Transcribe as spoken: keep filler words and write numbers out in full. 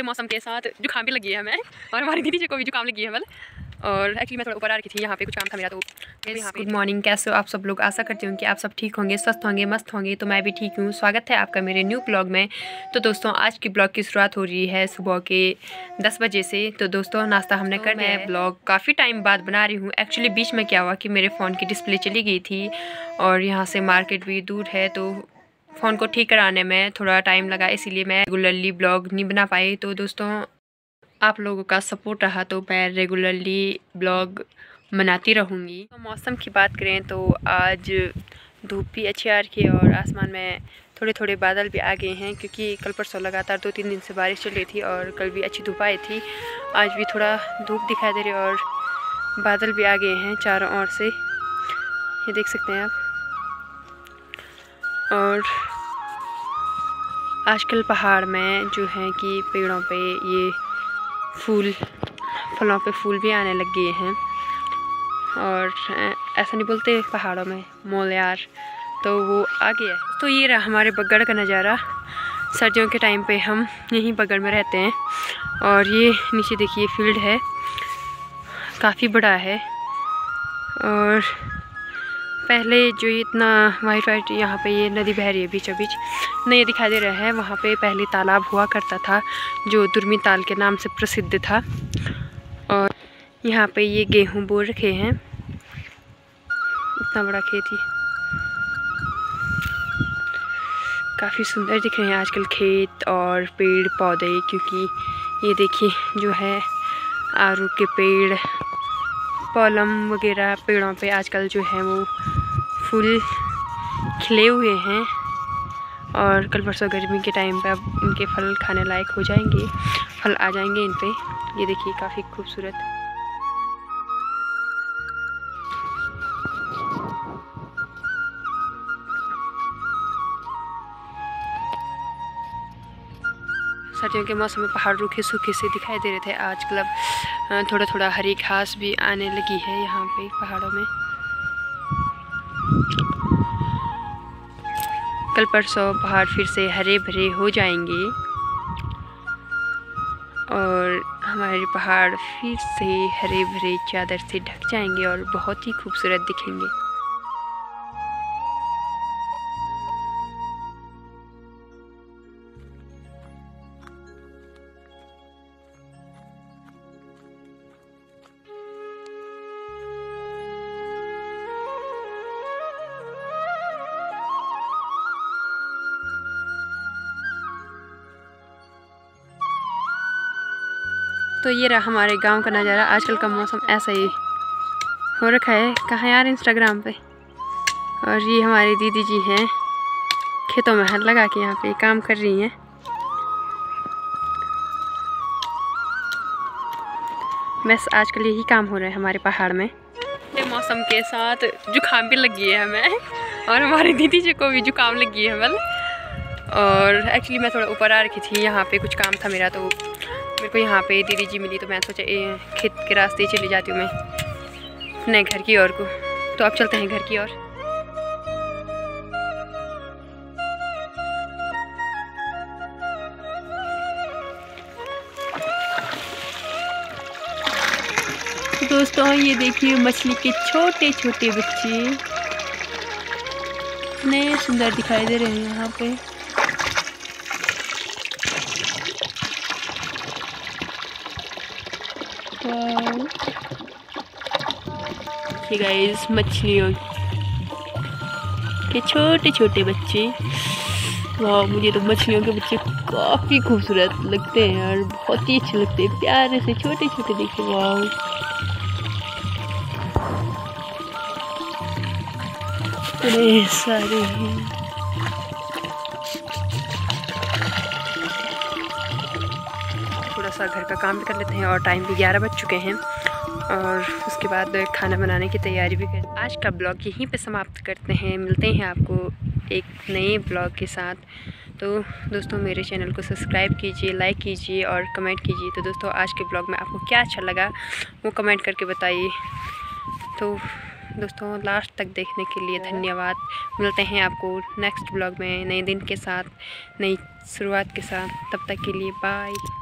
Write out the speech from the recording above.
मौसम के साथ जुकाम भी लगी है हमें और हमारी दीदी जी को भी जुकाम लगी है मतलब। और एक्चुअली मैं थोड़ा ऊपर आ रखी थी, यहाँ पे कुछ काम था मेरा, तो गुड मॉर्निंग, कैसे हो आप सब लोग। आशा करती हूँ कि आप सब ठीक होंगे, स्वस्थ होंगे, मस्त होंगे। तो मैं भी ठीक हूँ। स्वागत है आपका मेरे न्यू ब्लॉग में। तो दोस्तों आज की ब्लॉग की शुरुआत हो रही है सुबह के दस बजे से। तो दोस्तों नाश्ता हमने तो कर लिया है। ब्लॉग काफ़ी टाइम बाद बना रही हूँ। एक्चुअली बीच में क्या हुआ कि मेरे फ़ोन की डिस्प्ले चली गई थी और यहाँ से मार्केट भी दूर है, तो फ़ोन को ठीक कराने में थोड़ा टाइम लगा, इसीलिए मैं रेगुलरली ब्लॉग नहीं बना पाई। तो दोस्तों आप लोगों का सपोर्ट रहा तो मैं रेगुलरली ब्लॉग बनाती रहूँगी। तो मौसम की बात करें तो आज धूप भी अच्छी आ रही है और आसमान में थोड़े थोड़े बादल भी आ गए हैं, क्योंकि कल परसों लगातार दो तीन दिन से बारिश चल रही थी और कल भी अच्छी धूप आई थी। आज भी थोड़ा धूप दिखाई दे रही है और बादल भी आ गए हैं चारों ओर से, ये देख सकते हैं आप। और आजकल पहाड़ में जो है कि पेड़ों पे ये फूल फलों पे फूल भी आने लग गए हैं। और ऐसा नहीं बोलते पहाड़ों में मोल यार, तो वो आ गया है। तो ये रहा हमारे बगड़ का नज़ारा। सर्दियों के टाइम पे हम यहीं बगड़ में रहते हैं और ये नीचे देखिए फील्ड है, काफ़ी बड़ा है। और पहले जो इतना वाइट वाइट यहाँ पे ये नदी बह रही है बीचों बीच, नहीं दिखाई दे रहा है, वहाँ पे पहले तालाब हुआ करता था जो दुर्मी ताल के नाम से प्रसिद्ध था। और यहाँ पे ये गेहूँ बो रखे हैं, इतना बड़ा खेत ही, काफ़ी सुंदर दिख रहे हैं आजकल खेत और पेड़ पौधे। क्योंकि ये देखिए जो है आरू के पेड़, पलम वगैरह पेड़ों पे आजकल जो है वो फूल खिले हुए हैं और कल परसों गर्मी के टाइम पे अब इनके फल खाने लायक हो जाएंगे, फल आ जाएंगे इन पे। ये देखिए काफ़ी खूबसूरत। सर्दियों के मौसम में पहाड़ रूखे सूखे से दिखाई दे रहे थे, आजकल अब थोड़ा थोड़ा हरी घास भी आने लगी है यहाँ पे पहाड़ों में। कल परसों पहाड़ फिर से हरे भरे हो जाएंगे और हमारे पहाड़ फिर से हरे भरे चादर से ढक जाएंगे और बहुत ही खूबसूरत दिखेंगे। तो ये रहा हमारे गांव का नज़ारा। आजकल का मौसम ऐसा ही हो रखा है, कहाँ यार इंस्टाग्राम पे। और ये हमारी दीदी जी हैं, खेतों में हल लगा के यहाँ पे काम कर रही हैं। बस आजकल यही काम हो रहा है हमारे पहाड़ में। मौसम के साथ जुकाम भी लगी है हमें और हमारी दीदी जी को भी जुकाम लगी है मतलब। और एक्चुअली मैं थोड़ा ऊपर आ रखी थी, यहाँ पे कुछ काम था मेरा, तो मेरे को यहाँ पे दीदी जी मिली, तो मैं सोचा खेत के रास्ते ही चली जाती हूँ मैं अपने घर की ओर को। तो अब चलते हैं घर की ओर। दोस्तों ये देखिए मछली के छोटे छोटे बच्चे कितने सुंदर दिखाई दे रहे हैं यहाँ पे। ये गाइस मछलियों के छोटे छोटे बच्चे, वाह मुझे तो मछलियों के बच्चे काफ़ी खूबसूरत लगते हैं और बहुत ही अच्छे लगते हैं, प्यारे से छोटे छोटे देखिए, वाह इतने सारे हैं। थोड़ा सा घर का काम भी कर लेते हैं और टाइम भी ग्यारह बज चुके हैं और उसके बाद खाना बनाने की तैयारी भी कर। आज का ब्लॉग यहीं पे समाप्त करते हैं, मिलते हैं आपको एक नए ब्लॉग के साथ। तो दोस्तों मेरे चैनल को सब्सक्राइब कीजिए, लाइक कीजिए और कमेंट कीजिए। तो दोस्तों आज के ब्लॉग में आपको क्या अच्छा लगा वो कमेंट करके बताइए। तो दोस्तों लास्ट तक देखने के लिए धन्यवाद। मिलते हैं आपको नेक्स्ट ब्लॉग में नए दिन के साथ, नई शुरुआत के साथ। तब तक के लिए बाय।